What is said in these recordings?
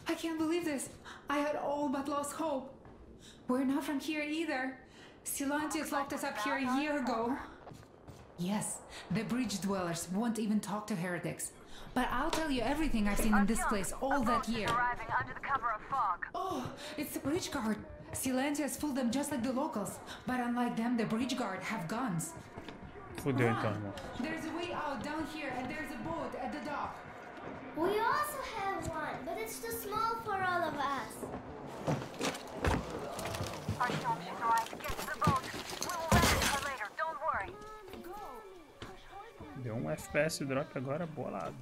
I can't believe this. I had all but lost hope. We're not from here either. Silantius locked us up here a year ago. Yes, the bridge dwellers won't even talk to heretics. But I'll tell you everything I've seen in this place all that year. Arriving under the cover of fog. Oh, it's the bridge guard. Silantius fooled them just like the locals. But unlike them, the bridge guard have guns. Fudeu então, irmão. There's a way out down here and there's a boat at the dock. We also have one, but it's too small for all of us. Artyom, she's alright. Get to the boat. We will rescue her later. Don't worry. Deu um FPS drop agora bolado.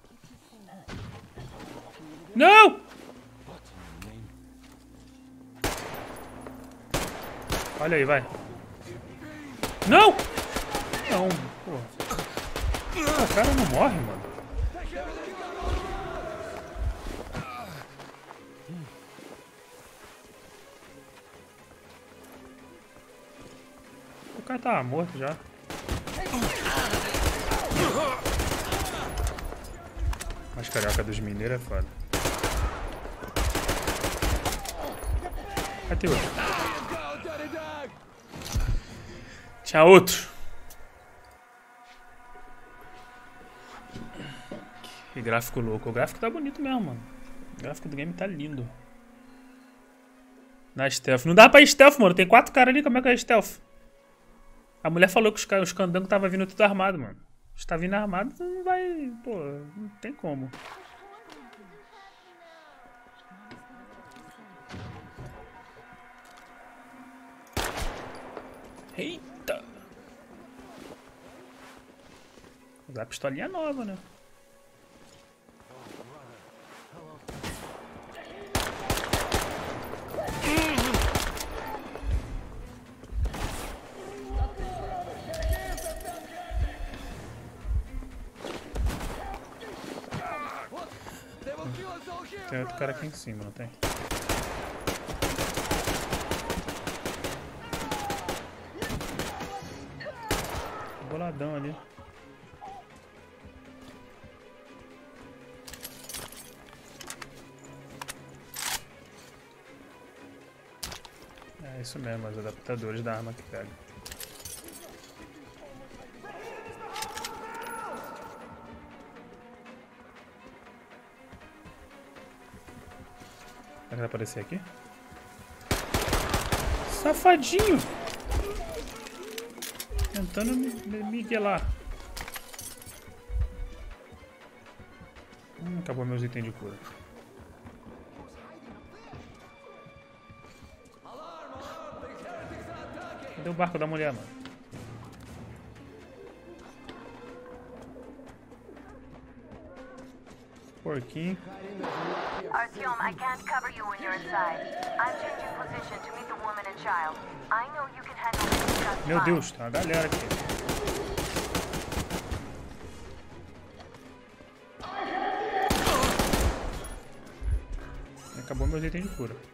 Não! Olha aí, vai. Não! Não, porra. O cara não morre, mano. O cara tava morto já. Mas carioca dos mineiros é foda. Cadê outro? Tinha outro. Que gráfico louco. O gráfico tá bonito mesmo, mano. O gráfico do game tá lindo. Na stealth. Não dá pra ir stealth, mano. Tem 4 caras ali. Como é que é stealth? A mulher falou que os candangos tava vindo tudo armado, mano. Se tá vindo armado, não vai... Pô, não tem como. Eita! Vou usar a pistolinha nova, né? Tem outro cara aqui em cima, não tem? Boladão ali. É isso mesmo, os adaptadores da arma que pega. Será que vai aparecer aqui? Safadinho! Tentando me miguelar. Acabou meus itens de cura. Cadê o barco da mulher, mano? Porquinho. Artyom, I can't cover you when you're inside. I'm changing position to meet the woman and child. I know you can handle this just Meu fine. Deus, tá uma galera aqui. Acabou meus itens de cura.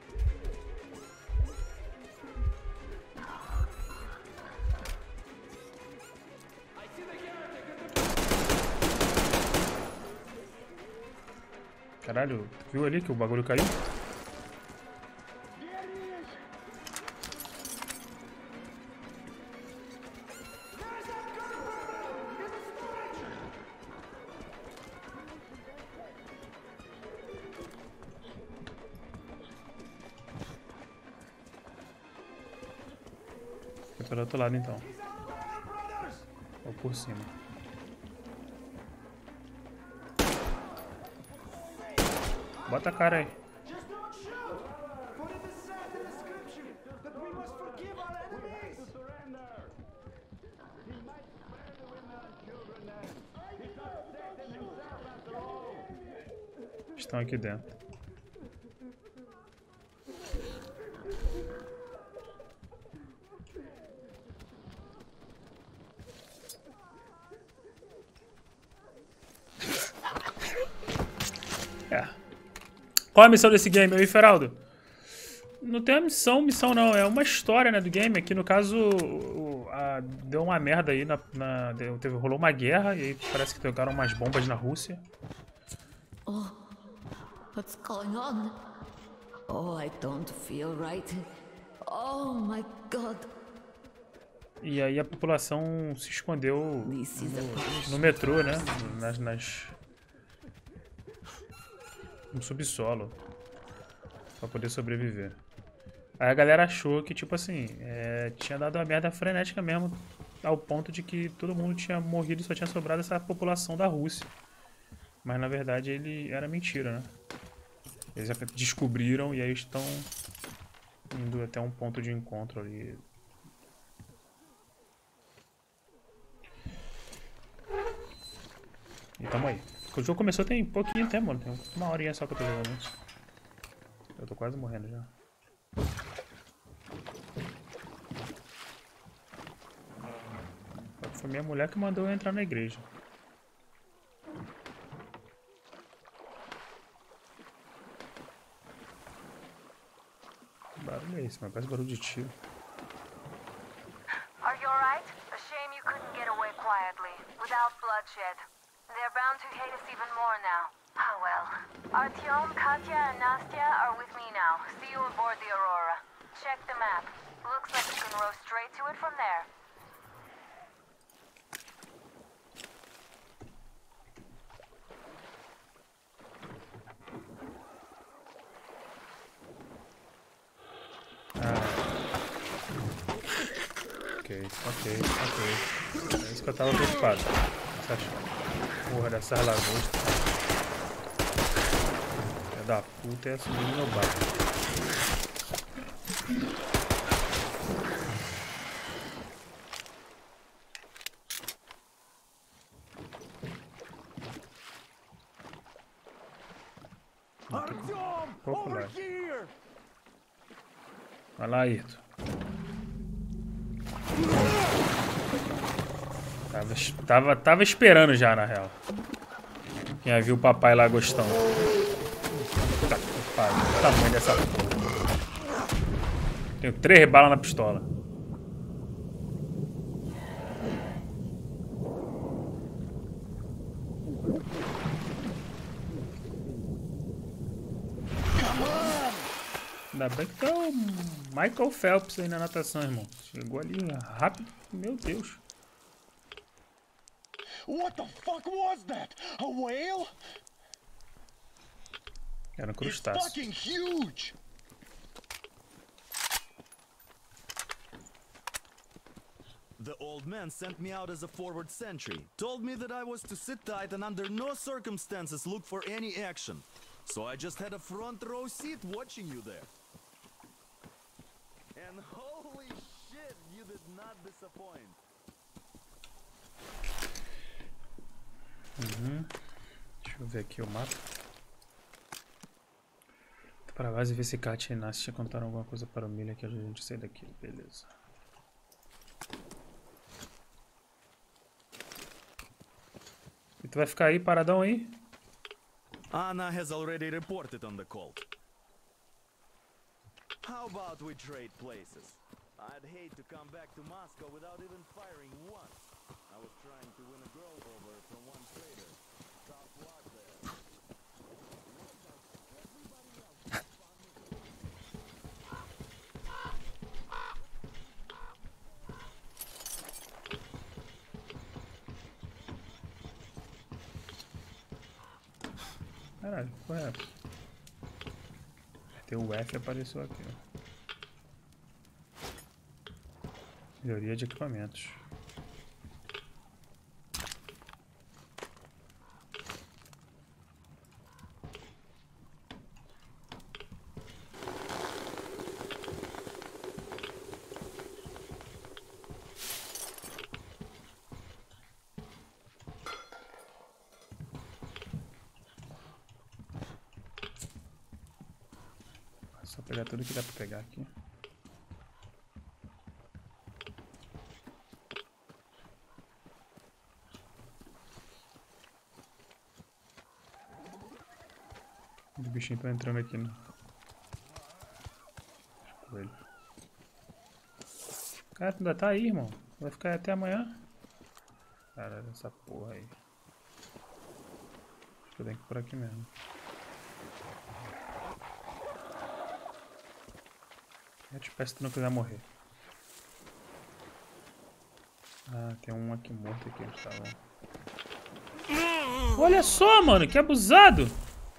Caralho, viu ali que o bagulho caiu? Foi pelo outro lado então. Ou por cima. Bota a cara aí. Estão aqui dentro. Qual a missão desse game aí, Feraldo? Não tem a missão não, é uma história, né, do game. Aqui no caso deu uma merda aí, rolou uma guerra e aí parece que tocaram umas bombas na Rússia. What's going on? Oh, I don't feel right. Oh my God. E aí a população se escondeu no metrô, né? No subsolo. Pra poder sobreviver. Aí a galera achou que, tipo assim, tinha dado uma merda frenética mesmo. Ao ponto de que todo mundo tinha morrido e só tinha sobrado essa população da Rússia. Mas na verdade ele era mentira, né? Eles descobriram e aí estão indo até um ponto de encontro ali. E tamo aí. O jogo começou tem pouquinho tempo, mano. Tem uma horinha só que eu tô jogando isso. Eu tô quase morrendo já. Foi minha mulher que mandou eu entrar na igreja. Que barulho é esse, mas parece barulho de tiro. Are you alright? A shame you couldn't get away quietly, without bloodshed. They're bound to hate us even more now. Ah well. Artyom, Katya, and Nastya are with me now. See you aboard the Aurora. Check the map. Looks like you can row straight to it from there. Ok. É isso que eu tava preocupado. Essa porra dessas lagostas. Filha da puta, é assumir meu barco. Popular. Vai lá, Ayrton. Tava esperando já, na real. Quem viu o papai lá gostando. Puta que pariu. O tamanho dessa porra. Tenho 3 balas na pistola. Ainda bem que tá o Michael Phelps aí na natação, irmão. Chegou ali rápido. Meu Deus. What the fuck was that? A whale? Era um It's crustáceo. fucking huge. The old man sent me out as a forward sentry. Told me that I was to sit tight and under no circumstances look for any action. So I just had a front row seat watching you there. And holy shit, you did not disappoint. Deixa eu ver aqui o mapa. Pra base ver se Katia e Nastia contaram alguma coisa para o Miller que ajuda a gente a sair daqui. Beleza. E tu vai ficar aí, paradão aí? Anna has already reported on the cult. How about we trade places? I'd hate to come back to Moscow without even firing once. I was trying to win a girl over from one trader. Tough luck there. Caralho, qual é? Até o F apareceu aqui, ó. Melhoria de equipamentos. Só pegar tudo que dá pra pegar aqui. Os bichinhos estão entrando aqui, né? Coelho. Cara, tu ainda tá aí, irmão. Vai ficar aí até amanhã? Caralho, essa porra aí. Acho que eu tenho que ir por aqui mesmo. Eu te peço se tu não quiser morrer. Ah, tem um aqui morto aqui, tá bom. Olha só, mano, que abusado!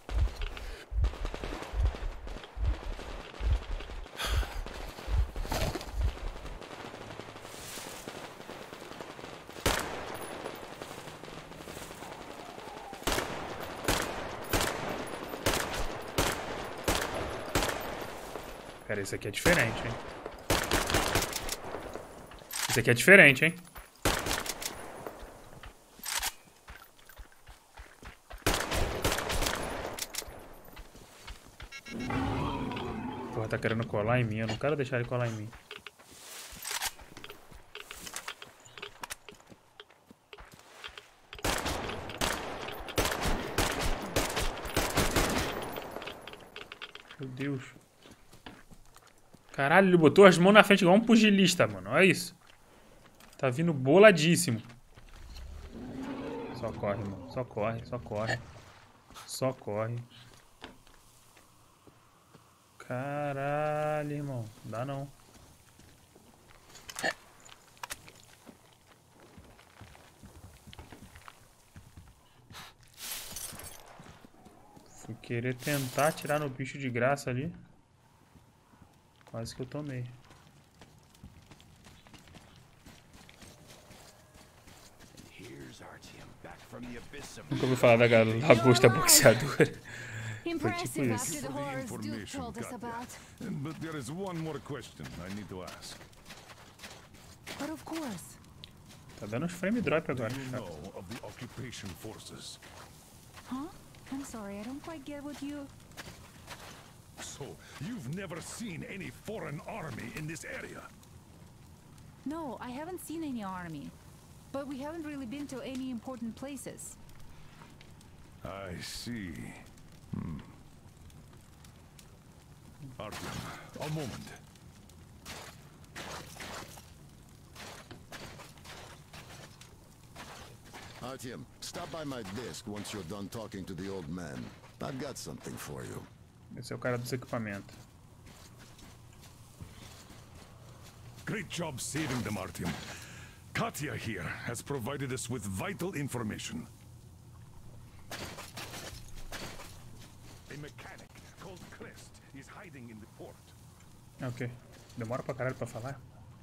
Pera, esse aqui é diferente, hein? Esse aqui é diferente, hein? Porra, tá querendo colar em mim. Eu não quero deixar ele colar em mim. Meu Deus. Caralho, ele botou as mãos na frente igual um pugilista, mano. Olha isso. Tá vindo boladíssimo. Só corre, mano. Só corre, só corre. Só corre. Caralho, irmão. Não dá não. Fui querer tentar atirar no bicho de graça ali. Quase que eu tomei. Nunca ouvi falar da lagosta boxeadora. Foi tipo isso. But there is one more question I need to ask. But of course. Tá dando uns frame drop agora. Do you know of the occupation forces? Huh? I'm sorry, I don't quite get what you... So, you've never seen any foreign army in this area? No, I haven't seen any army. But we haven't really been to any important places. I see. Artyom, a moment. Artyom, stop by my desk once you're done talking to the old man. I've got something for you. Esse é o cara dos equipamentos. Great job saving them, Artyom. Katya here has provided us with vital information. A mechanic called Crest is hiding in the port. Ok. Demora pra caralho pra falar.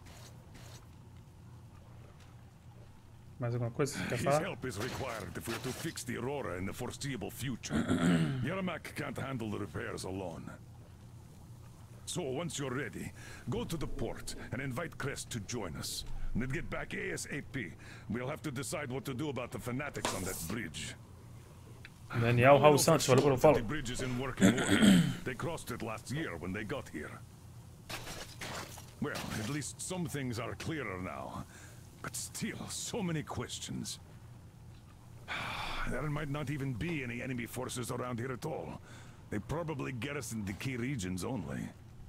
Mais alguma coisa que você quer His falar? help is required if we're to fix the Aurora in the foreseeable future. Yermak can't handle the repairs alone. So, once you're ready, go to the port and invite Crest to join us. And then get back ASAP. We'll have to decide what to do about the fanatics on that bridge. Daniel Raul Santos, valeu pelo follow. The bridge is in working order. They crossed it last year when they got here. Well, at least some things are clearer now. But still, so many questions. There might not even be any enemy forces around here at all. They probably get us in the key regions only.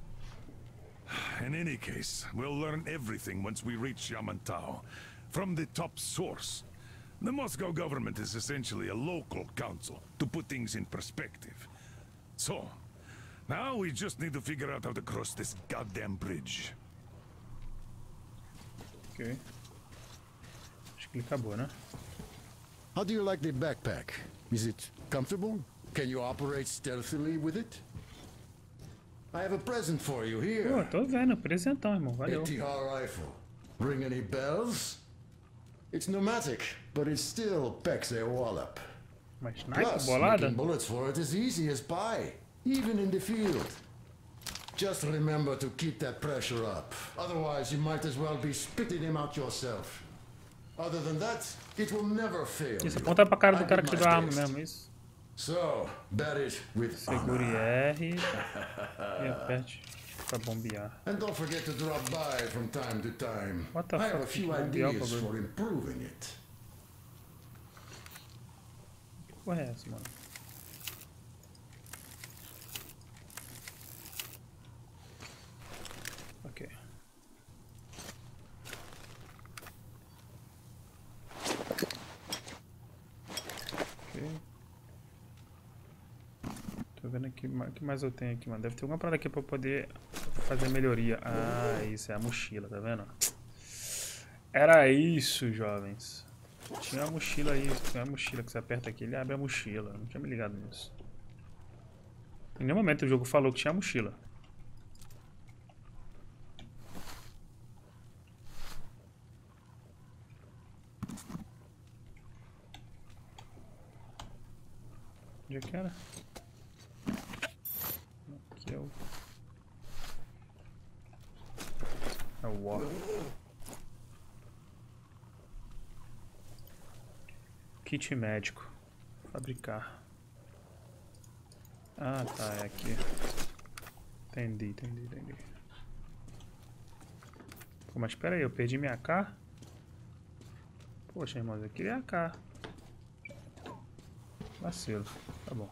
In any case, we'll learn everything once we reach Yamantau. From the top source. The Moscow government is essentially a local council, to put things in perspective. So, now we just need to figure out how to cross this goddamn bridge. Ok. Acho que ele acabou, né? How do you like the backpack? Is it comfortable? Can you operate stealthily with it? I have a present for you Pô, here. tô vendo. Presentão, irmão. Valeu. ATR rifle. Ring any bells? It's pneumatic, but it still packs a wallop. Uma sniper Plus, bolada? making bullets for it is easy as pie, even in the field. Just remember to keep that pressure up. Otherwise, you might as well be spitting him out yourself. Other than that, it will never fail. Isso, you. aponta pra cara I do cara did que my deu a arma best. mesmo, isso. So, bet it with Segure honor. R e aperte pra bombear. And don't forget to drop by from time to time. What the I have fuck a few is bombear ideas bagulho? for improving it. Que porra é essa, mano? Ok. Ok. Tô vendo aqui o que mais eu tenho aqui, mano. Deve ter alguma parada aqui pra eu poder fazer melhoria. Ah, isso é a mochila, tá vendo? Era isso, jovens. Tinha uma mochila aí, tem uma mochila que você aperta aqui, ele abre a mochila. Não tinha me ligado nisso. Em nenhum momento o jogo falou que tinha mochila. Onde é que era? Aqui é o... É o War. Kit médico. Fabricar. Ah, tá, é aqui. Entendi. Pô, mas espera aí, eu perdi minha AK? Poxa, irmãos, eu queria a AK. Vacilo, tá bom.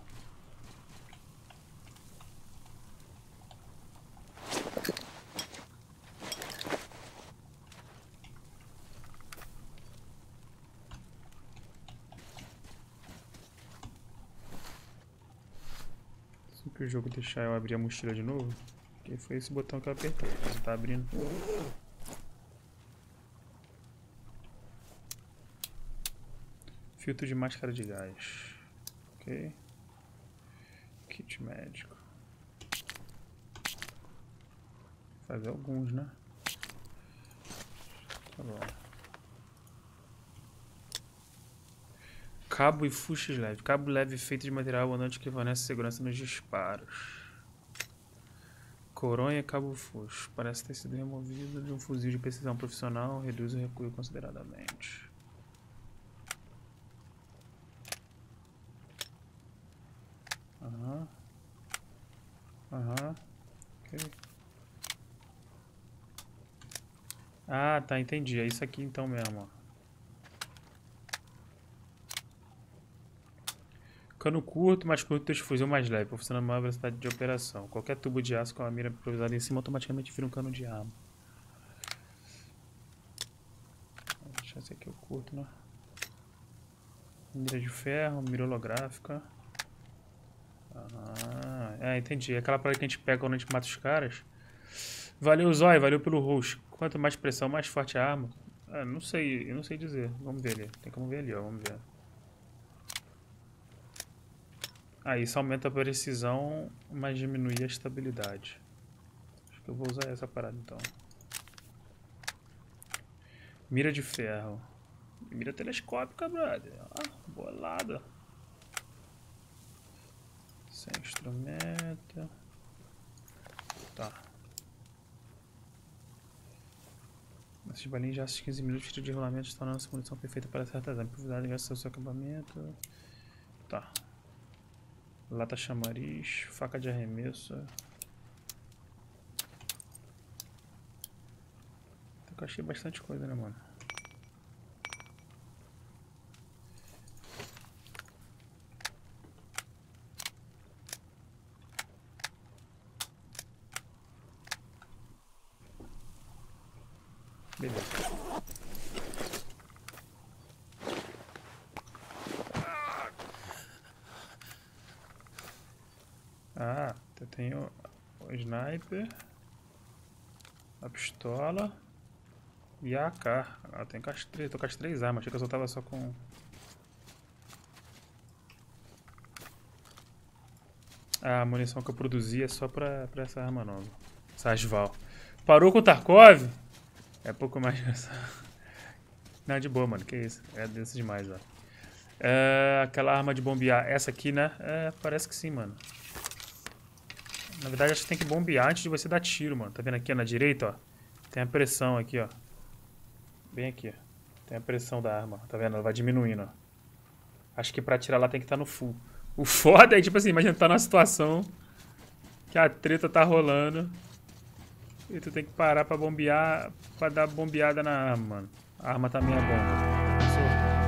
Se que o jogo deixar eu abrir a mochila de novo, que foi esse botão que eu apertei, não tá abrindo. Filtro de máscara de gás. Ok. Kit médico. Vou fazer alguns, né? Tá bom. Cabo e fuxes leve. Cabo leve feito de material abundante que fornece segurança nos disparos. Coronha e cabo fuxo. Parece ter sido removido de um fuzil de precisão profissional. Reduz o recuo consideradamente. Ok. Ah, tá, entendi. É isso aqui então mesmo, ó. Cano curto, mais curto, de fuzil mais leve, proporcionando maior velocidade de operação. Qualquer tubo de aço com a mira improvisada em cima automaticamente vira um cano de arma. Vou deixar esse aqui eu curto, né? Mira de ferro, mira holográfica. Ah, entendi. É aquela parada que a gente pega quando a gente mata os caras. Valeu, Zói, valeu pelo host. Quanto mais pressão, mais forte a arma. Ah, não sei, eu não sei dizer. Vamos ver ali. Tem como ver ali, ó. Vamos ver. Ah, isso aumenta a precisão, mas diminui a estabilidade. Acho que eu vou usar essa parada então. Mira de ferro. Mira telescópica, brother. Ah, bolada. Sem instrumento. Tá. Esses balinhos já há 15 minutos de rolamento, tornando essa munição perfeita para certas armas. Improvisado, gasta o seu acampamento. Tá. Lata chamariz, faca de arremesso. Eu achei bastante coisa, né, mano? Beleza. Ah, eu tenho o sniper, a pistola e a AK. Ah, tem tô com as 3 armas, achei que eu só tava só com... A munição que eu produzi é só pra essa arma nova. Essa Asval. Parou com o Tarkov? É pouco mais... Não, de boa, mano, que isso. É desse demais, ó. Aquela arma de bombear. Essa aqui, né? Parece que sim, mano. Na verdade, acho que tem que bombear antes de você dar tiro, mano. Tá vendo aqui, ó, na direita, ó? Tem a pressão aqui, ó. Bem aqui, ó. Tem a pressão da arma, tá vendo? Ela vai diminuindo, ó. Acho que pra atirar lá tem que estar no full. O foda é, tipo assim, imagina, tá numa situação que a treta tá rolando e tu tem que parar pra bombear, pra dar bombeada na arma, mano. A arma tá meia bomba.